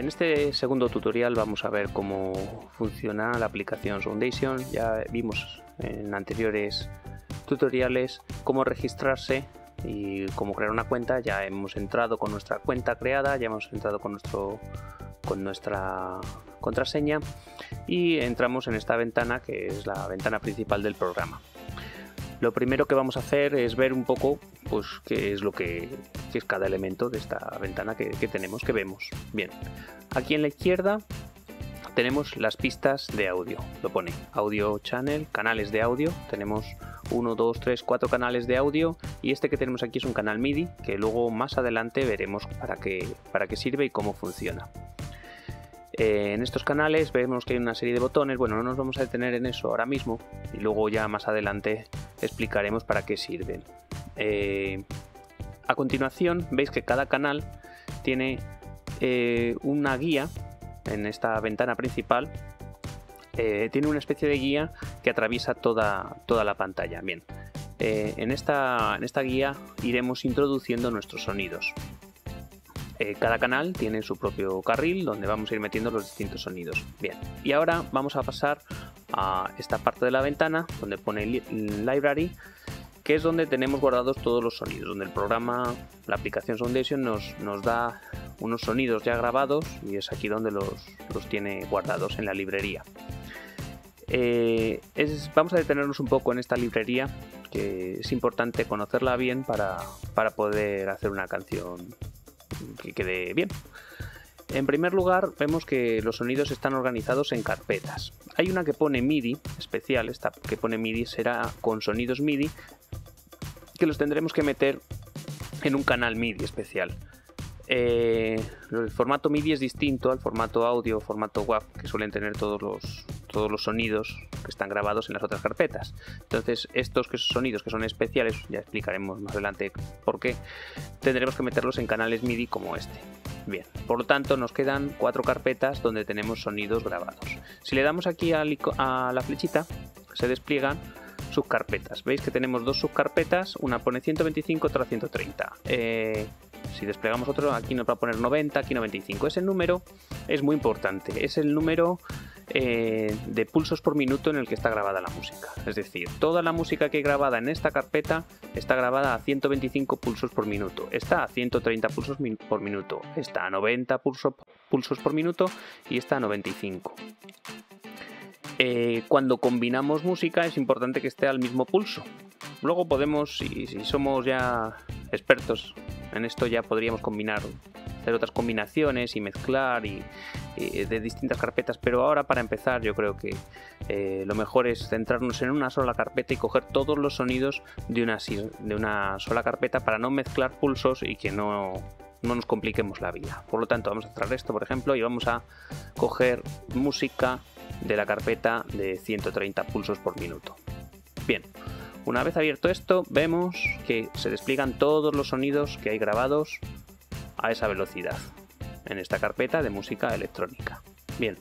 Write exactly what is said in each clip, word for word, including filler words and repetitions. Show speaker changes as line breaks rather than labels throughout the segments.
En este segundo tutorial vamos a ver cómo funciona la aplicación Soundation. Ya vimos en anteriores tutoriales cómo registrarse y cómo crear una cuenta. Ya hemos entrado con nuestra cuenta creada, ya hemos entrado con, nuestro, con nuestra contraseña y entramos en esta ventana que es la ventana principal del programa. Lo primero que vamos a hacer es ver un poco pues, qué es lo que qué es cada elemento de esta ventana que, que tenemos, que vemos. Bien, aquí en la izquierda tenemos las pistas de audio. Lo pone Audio Channel, canales de audio. Tenemos uno, dos, tres, cuatro canales de audio y este que tenemos aquí es un canal MIDI que luego más adelante veremos para qué, para qué sirve y cómo funciona. Eh, en estos canales vemos que hay una serie de botones. Bueno, no nos vamos a detener en eso ahora mismo y luego ya más adelante explicaremos para qué sirven. Eh, a continuación veis que cada canal tiene eh, una guía en esta ventana principal. Eh, tiene una especie de guía que atraviesa toda, toda la pantalla. Bien, eh, en, esta, en esta guía iremos introduciendo nuestros sonidos. Eh, cada canal tiene su propio carril donde vamos a ir metiendo los distintos sonidos. Bien, y ahora vamos a pasar a esta parte de la ventana donde pone Library, que es donde tenemos guardados todos los sonidos, donde el programa, la aplicación Soundation nos, nos da unos sonidos ya grabados y es aquí donde los, los tiene guardados en la librería. Eh, es, vamos a detenernos un poco en esta librería, que es importante conocerla bien para, para poder hacer una canción que quede bien. En primer lugar vemos que los sonidos están organizados en carpetas. Hay una que pone MIDI especial, esta que pone MIDI será con sonidos MIDI que los tendremos que meter en un canal MIDI especial. Eh, el formato MIDI es distinto al formato audio o formato W A V que suelen tener todos los, todos los sonidos que están grabados en las otras carpetas. Entonces estos que sonidos que son especiales, ya explicaremos más adelante por qué, tendremos que meterlos en canales MIDI como este. Bien, por lo tanto nos quedan cuatro carpetas donde tenemos sonidos grabados. Si le damos aquí a la flechita se despliegan subcarpetas. Veis que tenemos dos subcarpetas, una pone ciento veinticinco, otra ciento treinta. Eh, si desplegamos otro, aquí nos va a poner noventa, aquí noventa y cinco. Ese número es muy importante, es el número eh, de pulsos por minuto en el que está grabada la música. Es decir, toda la música que hay grabada en esta carpeta está grabada a ciento veinticinco pulsos por minuto, está a ciento treinta pulsos por minuto, está a noventa pulso, pulsos por minuto y está a noventa y cinco. Eh, cuando combinamos música es importante que esté al mismo pulso. Luego podemos, si, si somos ya expertos en esto, ya podríamos combinar, hacer otras combinaciones y mezclar y, y de distintas carpetas, pero ahora para empezar yo creo que eh, lo mejor es centrarnos en una sola carpeta y coger todos los sonidos de una, de una sola carpeta para no mezclar pulsos y que no, no nos compliquemos la vida. Por lo tanto vamos a cerrar esto por ejemplo y vamos a coger música de la carpeta de ciento treinta pulsos por minuto. Bien, una vez abierto esto vemos que se despliegan todos los sonidos que hay grabados a esa velocidad en esta carpeta de música electrónica. Bien,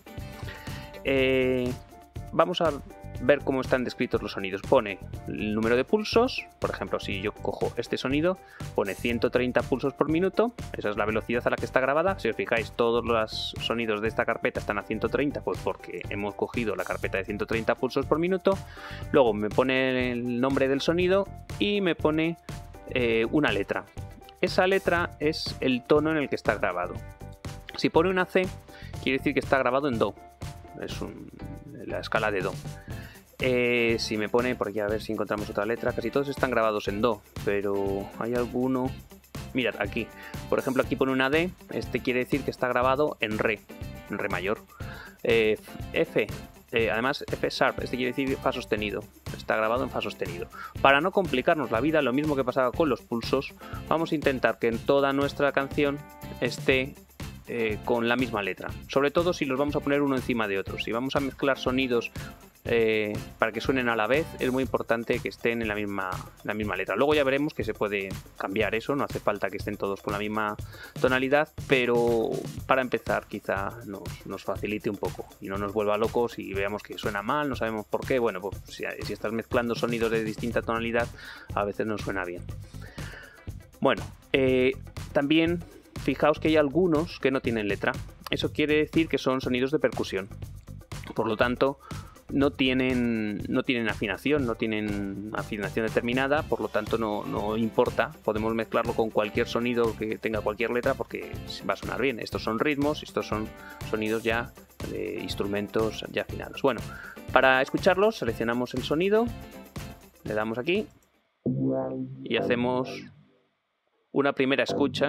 eh, vamos a ver cómo están descritos los sonidos. Pone el número de pulsos, por ejemplo si yo cojo este sonido pone ciento treinta pulsos por minuto, esa es la velocidad a la que está grabada. Si os fijáis todos los sonidos de esta carpeta están a ciento treinta, pues porque hemos cogido la carpeta de ciento treinta pulsos por minuto. Luego me pone el nombre del sonido y me pone eh, una letra. Esa letra es el tono en el que está grabado. Si pone una C quiere decir que está grabado en Do, es un, la escala de Do. Eh, si me pone, por aquí a ver si encontramos otra letra, casi todos están grabados en Do, pero hay alguno, mirad aquí, por ejemplo aquí pone una D, este quiere decir que está grabado en Re, en Re mayor. eh, F, eh, además F sharp, este quiere decir Fa sostenido, está grabado en Fa sostenido. Para no complicarnos la vida, lo mismo que pasaba con los pulsos, vamos a intentar que en toda nuestra canción esté eh, con la misma letra, sobre todo si los vamos a poner uno encima de otro. Si vamos a mezclar sonidos Eh, para que suenen a la vez, es muy importante que estén en la misma, la misma letra. Luego ya veremos que se puede cambiar eso, no hace falta que estén todos con la misma tonalidad, pero para empezar quizá nos, nos facilite un poco y no nos vuelva locos y veamos que suena mal, no sabemos por qué. Bueno, pues si, si estás mezclando sonidos de distinta tonalidad a veces no suena bien. Bueno, eh, también fijaos que hay algunos que no tienen letra. eso quiere decir que son sonidos de percusión. Por lo tanto, no tienen, no tienen afinación, no tienen afinación determinada, por lo tanto no, no importa, podemos mezclarlo con cualquier sonido que tenga cualquier letra porque va a sonar bien. Estos son ritmos, estos son sonidos ya de instrumentos ya afinados. Bueno, para escucharlos seleccionamos el sonido, le damos aquí y hacemos una primera escucha,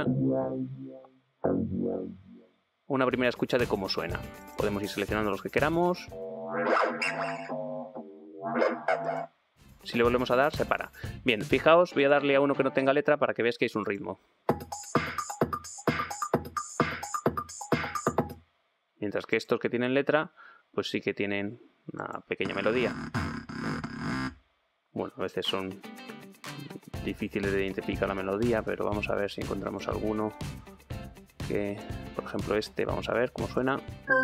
una primera escucha de cómo suena. Podemos ir seleccionando los que queramos. Si le volvemos a dar, se para. Bien, fijaos, voy a darle a uno que no tenga letra para que veáis que es un ritmo. Mientras que estos que tienen letra, pues sí que tienen una pequeña melodía. Bueno, a veces son difíciles de identificar la melodía, pero vamos a ver si encontramos alguno que, por ejemplo, este, vamos a ver cómo suena.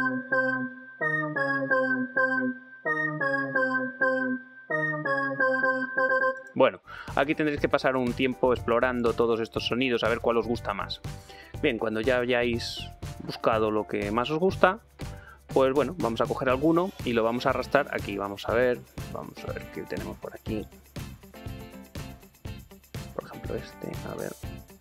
Bueno, aquí tendréis que pasar un tiempo explorando todos estos sonidos, a ver cuál os gusta más. Bien, cuando ya hayáis buscado lo que más os gusta, pues bueno, vamos a coger alguno y lo vamos a arrastrar aquí. Vamos a ver, vamos a ver qué tenemos por aquí. Por ejemplo este, a ver.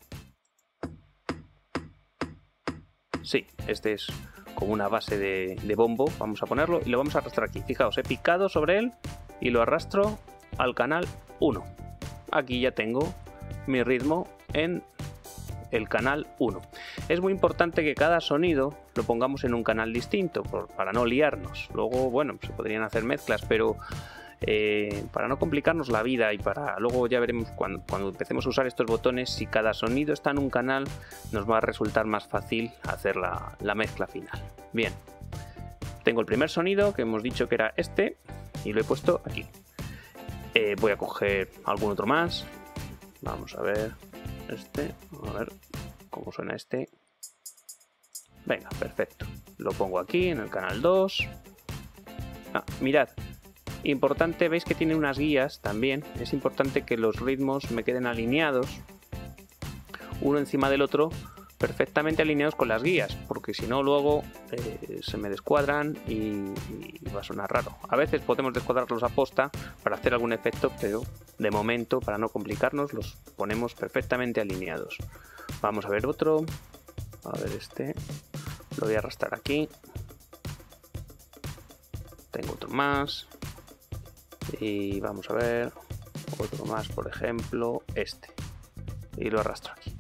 Sí, este es como una base de, de bombo, vamos a ponerlo y lo vamos a arrastrar aquí. Fijaos, he picado sobre él y lo arrastro al canal uno. Aquí ya tengo mi ritmo en el canal uno. Es muy importante que cada sonido lo pongamos en un canal distinto por, para no liarnos. Luego, bueno, se podrían hacer mezclas, pero eh, para no complicarnos la vida y para luego ya veremos cuando, cuando empecemos a usar estos botones, si cada sonido está en un canal, nos va a resultar más fácil hacer la, la mezcla final. Bien, tengo el primer sonido que hemos dicho que era este y lo he puesto aquí. Eh, voy a coger algún otro más. Vamos a ver este, a ver cómo suena este. Venga, perfecto. Lo pongo aquí en el canal dos. Ah, mirad, importante, veis que tiene unas guías también. Es importante que los ritmos me queden alineados, uno encima del otro, perfectamente alineados con las guías, porque si no luego eh, se me descuadran y, y va a sonar raro. A veces podemos descuadrarlos a posta para hacer algún efecto, pero de momento, para no complicarnos, los ponemos perfectamente alineados. Vamos a ver otro. A ver este. Lo voy a arrastrar aquí. Tengo otro más. Y vamos a ver otro más, por ejemplo, este. Y lo arrastro aquí.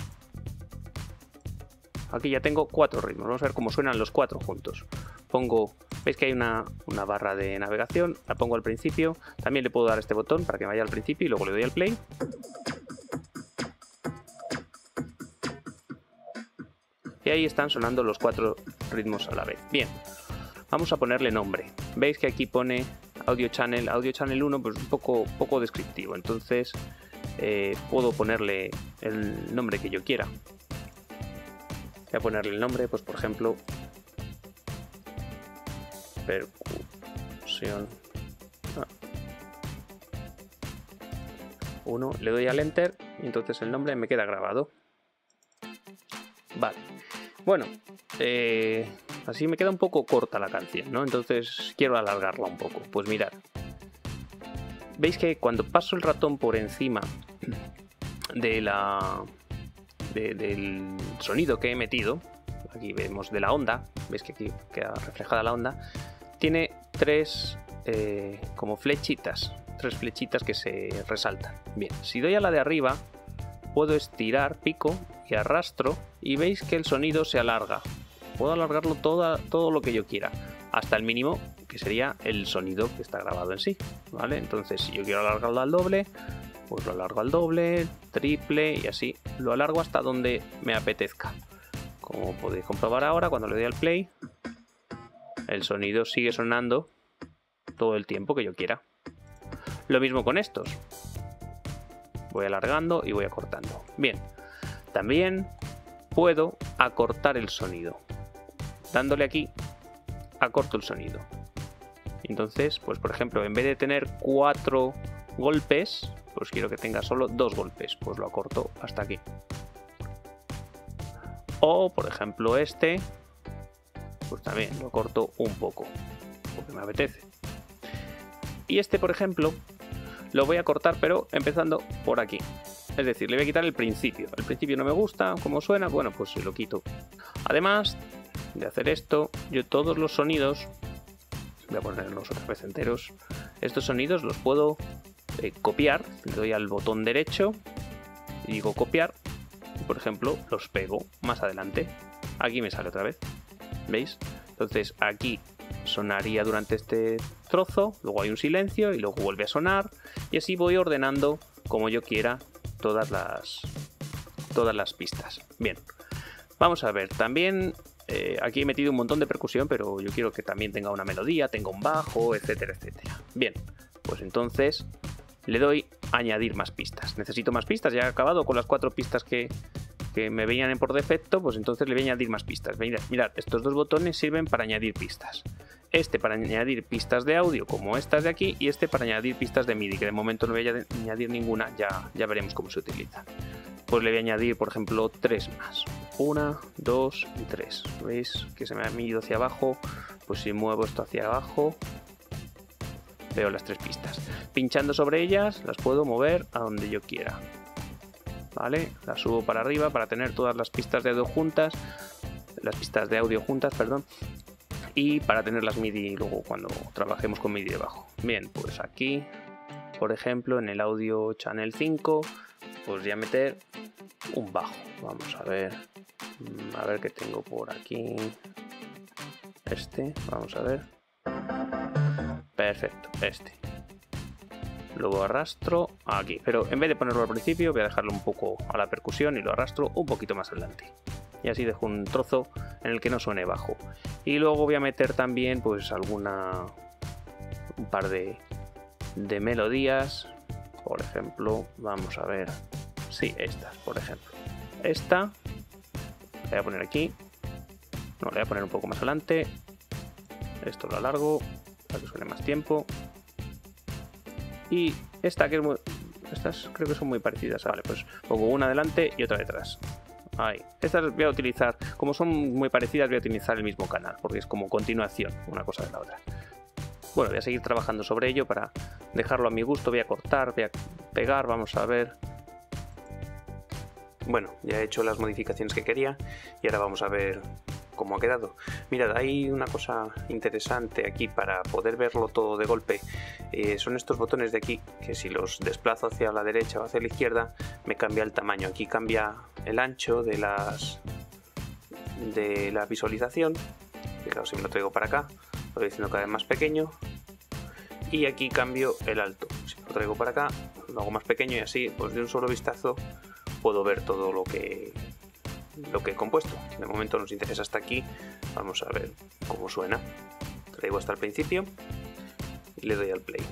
Aquí ya tengo cuatro ritmos. Vamos a ver cómo suenan los cuatro juntos. Pongo, veis que hay una, una barra de navegación, la pongo al principio. También le puedo dar este botón para que vaya al principio y luego le doy al play. Y ahí están sonando los cuatro ritmos a la vez. Bien, vamos a ponerle nombre. Veis que aquí pone Audio Channel, Audio Channel uno, pues un poco, poco descriptivo. Entonces eh, puedo ponerle el nombre que yo quiera. Voy a ponerle el nombre, pues por ejemplo, percusión uno. Le doy al Enter y entonces el nombre me queda grabado. Vale. Bueno, eh, así me queda un poco corta la canción, ¿no? Entonces quiero alargarla un poco. Pues mirad. Veis que cuando paso el ratón por encima de la... De, del sonido que he metido, aquí vemos de la onda, veis que aquí queda reflejada la onda, tiene tres eh, como flechitas, tres flechitas que se resaltan. Bien, si doy a la de arriba, puedo estirar, pico y arrastro y veis que el sonido se alarga. Puedo alargarlo todo, todo lo que yo quiera, hasta el mínimo, que sería el sonido que está grabado en sí, ¿vale? Entonces, si yo quiero alargarlo al doble, pues lo alargo al doble, triple y así lo alargo hasta donde me apetezca. Como podéis comprobar ahora, cuando le doy al play, el sonido sigue sonando todo el tiempo que yo quiera. Lo mismo con estos. Voy alargando y voy acortando. Bien, también puedo acortar el sonido. Dándole aquí, acorto el sonido. Entonces, pues por ejemplo, en vez de tener cuatro golpes, pues quiero que tenga solo dos golpes, pues lo acorto hasta aquí. O por ejemplo este, pues también lo corto un poco, porque me apetece. Y este, por ejemplo, lo voy a cortar, pero empezando por aquí. Es decir, le voy a quitar el principio. El principio no me gusta, como suena, bueno, pues se lo quito. Además de hacer esto, yo todos los sonidos, voy a ponerlos otra vez enteros, estos sonidos los puedo eh, copiar. Le doy al botón derecho y digo copiar, y por ejemplo los pego más adelante. Aquí me sale otra vez, ¿veis? Entonces aquí sonaría durante este trozo, luego hay un silencio y luego vuelve a sonar, y así voy ordenando como yo quiera todas las, todas las pistas. Bien, vamos a ver, también eh, aquí he metido un montón de percusión, pero yo quiero que también tenga una melodía, tenga un bajo, etcétera, etcétera. Bien, pues entonces le doy a añadir más pistas. Necesito más pistas, ya he acabado con las cuatro pistas que, que me venían por defecto, pues entonces le voy a añadir más pistas. Mirad, mirad, estos dos botones sirven para añadir pistas. Este para añadir pistas de audio, como estas de aquí, y este para añadir pistas de MIDI, que de momento no voy a añadir ninguna, ya, ya veremos cómo se utiliza. Pues le voy a añadir, por ejemplo, tres más. Una, dos y tres. ¿Veis que se me ha ido hacia abajo? Pues si muevo esto hacia abajo, veo las tres pistas. Pinchando sobre ellas, las puedo mover a donde yo quiera. ¿Vale? Las subo para arriba para tener todas las pistas de audio juntas, las pistas de audio juntas, perdón, y para tener las MIDI luego cuando trabajemos con MIDI debajo. Bien, pues aquí, por ejemplo, en el audio channel cinco, pues voy a meter un bajo. Vamos a ver, a ver qué tengo por aquí. Este, vamos a ver. Perfecto, este. Luego arrastro aquí, pero en vez de ponerlo al principio voy a dejarlo un poco a la percusión y lo arrastro un poquito más adelante. Y así dejo un trozo en el que no suene bajo. Y luego voy a meter también pues alguna, un par de, de melodías. Por ejemplo, vamos a ver, sí, estas, por ejemplo. Esta, la voy a poner aquí. No, la voy a poner un poco más adelante. Esto lo alargo para que suene más tiempo. Y esta que es muy, estas creo que son muy parecidas. Vale, pues pongo una adelante y otra detrás. Ahí. Estas voy a utilizar, como son muy parecidas, voy a utilizar el mismo canal, porque es como continuación una cosa de la otra. Bueno, voy a seguir trabajando sobre ello para dejarlo a mi gusto. Voy a cortar, voy a pegar, vamos a ver. Bueno, ya he hecho las modificaciones que quería y ahora vamos a ver cómo ha quedado. Mirad, hay una cosa interesante aquí para poder verlo todo de golpe. Eh, son estos botones de aquí, que si los desplazo hacia la derecha o hacia la izquierda, me cambia el tamaño. Aquí cambia el ancho de las de la visualización. Fijaos, si me lo traigo para acá, lo voy haciendo cada vez más pequeño. Y aquí cambio el alto. Si me lo traigo para acá, lo hago más pequeño y así, pues de un solo vistazo, puedo ver todo lo que lo que he compuesto. De momento nos interesa hasta aquí. Vamos a ver cómo suena. Traigo hasta el principio y le doy al play.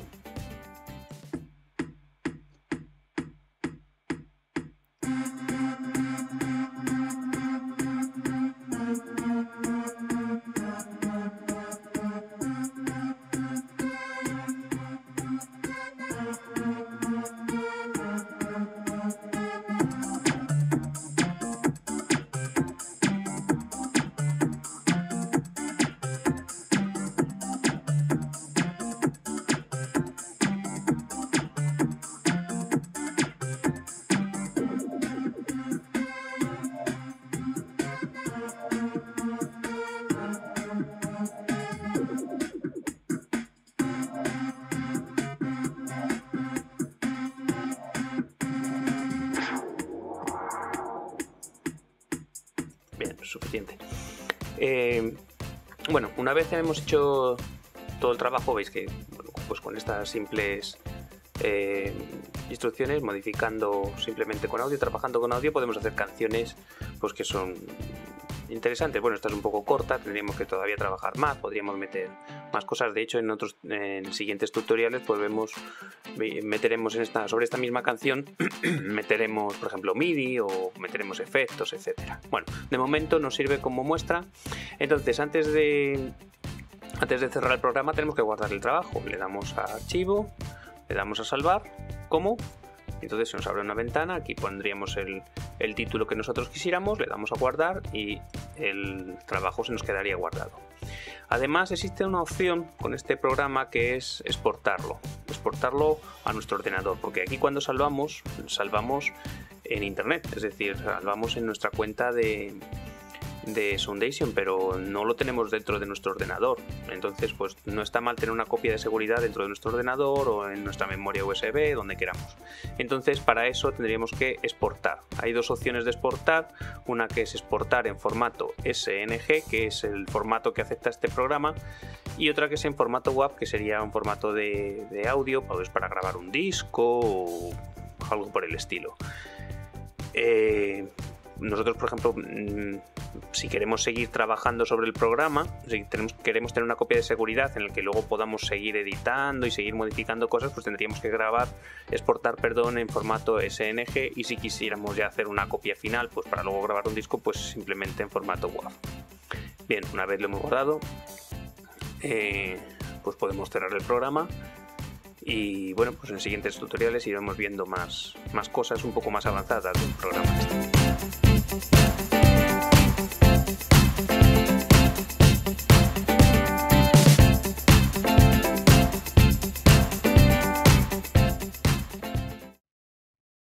Bien, suficiente. Eh, bueno, una vez hemos hecho todo el trabajo, veis que bueno, pues con estas simples eh, instrucciones, modificando simplemente con audio, trabajando con audio, podemos hacer canciones pues que son interesantes. Bueno, esta es un poco corta, tendríamos que todavía trabajar más, podríamos meter más cosas. De hecho, en otros en siguientes tutoriales pues vemos, meteremos en esta, sobre esta misma canción meteremos por ejemplo MIDI o meteremos efectos, etcétera. Bueno, de momento nos sirve como muestra. Entonces, antes de antes de cerrar el programa tenemos que guardar el trabajo. Le damos a archivo, le damos a salvar como. Entonces se nos abre una ventana, aquí pondríamos el, el título que nosotros quisiéramos, le damos a guardar y el trabajo se nos quedaría guardado. Además existe una opción con este programa que es exportarlo, exportarlo a nuestro ordenador, porque aquí cuando salvamos, salvamos en internet, es decir, salvamos en nuestra cuenta de, de Soundation, pero no lo tenemos dentro de nuestro ordenador. Entonces pues no está mal tener una copia de seguridad dentro de nuestro ordenador o en nuestra memoria U S B, donde queramos. Entonces para eso tendríamos que exportar. Hay dos opciones de exportar, una que es exportar en formato S N G, que es el formato que acepta este programa, y otra que es en formato W A V, que sería un formato de, de audio, pues para grabar un disco o algo por el estilo. Eh, nosotros, por ejemplo, si queremos seguir trabajando sobre el programa, si tenemos, queremos tener una copia de seguridad en la que luego podamos seguir editando y seguir modificando cosas, pues tendríamos que grabar, exportar, perdón, en formato S N G, y si quisiéramos ya hacer una copia final, pues para luego grabar un disco, pues simplemente en formato W A V. Bien, una vez lo hemos guardado, eh, pues podemos cerrar el programa. Y bueno, pues en siguientes tutoriales iremos viendo más, más cosas un poco más avanzadas del programa este.